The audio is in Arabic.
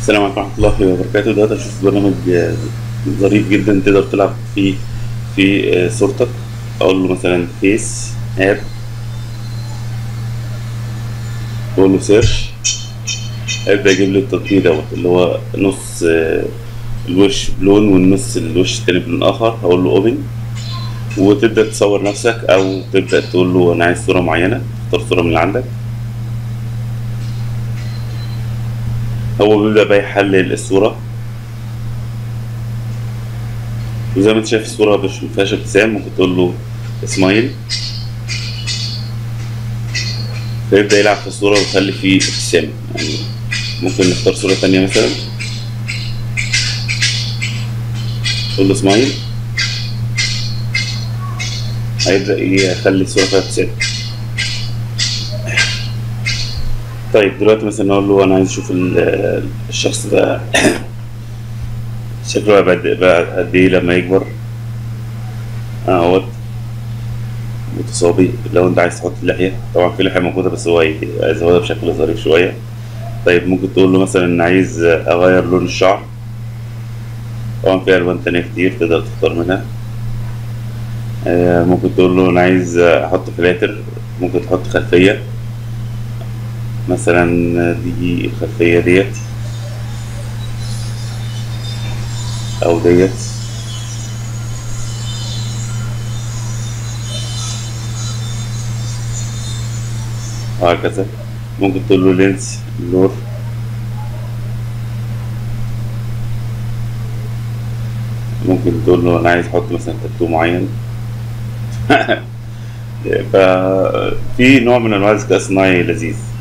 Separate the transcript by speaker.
Speaker 1: السلام عليكم ورحمة الله وبركاته. دلوقتي هشوف برنامج ظريف جدا تقدر تلعب فيه في صورتك. أقول له مثلا فيس اب، أقول له سيرش، هيبدأ يجيب لي التطبيق دوت اللي هو نص الوش بلون والنص الوش التاني بلون آخر. هقول له اوبن وتبدأ تصور نفسك أو تبدأ تقول له أنا عايز صورة معينة، تختار صورة من اللي عندك. هو بيبدأ بقى يحلل الصورة، وزي ما انت شايف الصورة مش مفيهاش ابتسام. ممكن تقول له اسمايل فيبدأ يلعب في الصورة ويخلي فيه ابتسامة. يعني ممكن نختار صورة تانية مثلا، تقول له اسمايل هيبدأ يخلي الصورة فيها ابتسامة. طيب دلوقتي مثلا أقول له أنا عايز أشوف الشخص ده شكله بقى قد إيه لما يكبر. أهوت متصابي. لو أنت عايز تحط اللحية، طبعا في لحية موجودة بس هو يزودها بشكل ظريف شوية. طيب ممكن تقول له مثلا عايز أغير لون الشعر، طبعا في ألوان تانية كتير تقدر تختار منها. ممكن تقول له أنا عايز أحط فلاتر، ممكن تحط خلفية مثلا، دي الخلفية ديت أو ديت وهكذا. ممكن تقول له لينس بلور، ممكن تقول له أنا عايز أحط مثلا تاتو معين. ففي نوع من أنواع الذكاء الصناعي لذيذ.